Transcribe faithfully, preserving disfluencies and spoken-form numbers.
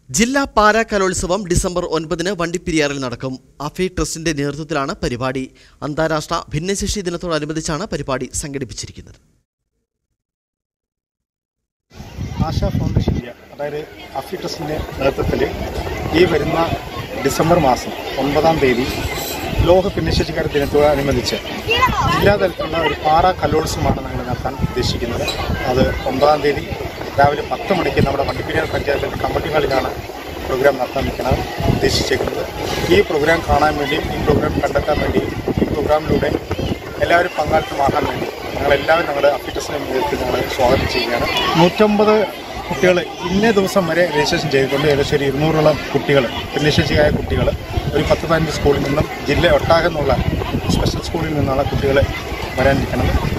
ജില്ലാ പാരാ കലോത്സവം ഡിസംബർ ഒൻപതിന് വണ്ടിപ്പെരിയാറിൽ നടക്കും. അഫി ട്രസ്റ്റിന്റെ നേതൃത്വത്തിലാണ് പരിപാടി. അന്താരാഷ്ട്ര ഭിന്നശേഷി ദിനത്തോടനുബന്ധിച്ചാണ് പരിപാടി സംഘടിപ്പിച്ചിരിക്കുന്നത്. ആശാ ഫൗണ്ടേഷൻ ഇന്ത്യ, അതായത് അഫി ട്രസ്റ്റിന്റെ നേതൃത്വത്തിൽ ഈ വരുന്ന ഡിസംബർ മാസം ഒൻപതാം തീയതി ലോക ഭിന്നശേഷിക്കാർ ദിനത്തോടനുബന്ധിച്ച് ജില്ലാതലത്തിലുള്ള ഒരു പാറാ കലോത്സവമാണ് ഞങ്ങൾ നടത്താൻ ഉദ്ദേശിക്കുന്നത്. അത് ഒമ്പതാം തീയതി രാവിലെ പത്ത് മണിക്ക് നമ്മുടെ വണ്ടിപ്പെരിയാർ പഞ്ചായത്തിൻ്റെ കമ്മിറ്റി ഹാളിലാണ് പ്രോഗ്രാം നടത്താൻ നിൽക്കുന്നത് ഉദ്ദേശിച്ചിരിക്കുന്നത്. ഈ പ്രോഗ്രാം കാണാൻ വേണ്ടിയും ഈ പ്രോഗ്രാം കണ്ടെത്താൻ വേണ്ടിയും ഈ പ്രോഗ്രാമിലൂടെ എല്ലാവരും പങ്കാളിത്തമാകാൻ വേണ്ടി ഞങ്ങളെല്ലാവരും ഞങ്ങളുടെ അഫി ട്രസ്റ്റിനെ നേതൃത്വത്തിൽ ഞങ്ങൾ സ്വാഗതം ചെയ്യുകയാണ്. നൂറ്റമ്പത് കുട്ടികൾ ഇന്നേ ദിവസം വരെ രജിസ്ട്രേഷൻ ചെയ്തിട്ടുണ്ട്. ഏകദേശം ഒരു ഇരുന്നൂറോളം കുട്ടികൾ, ഭിന്നശേഷിയായ കുട്ടികൾ ഒരു പത്ത് പതിനഞ്ച് സ്കൂളിൽ നിന്നും ജില്ല ഒട്ടാകെ നിന്നുള്ള സ്പെഷ്യൽ സ്കൂളിൽ നിന്നുള്ള കുട്ടികൾ വരാനിരിക്കുന്നത്.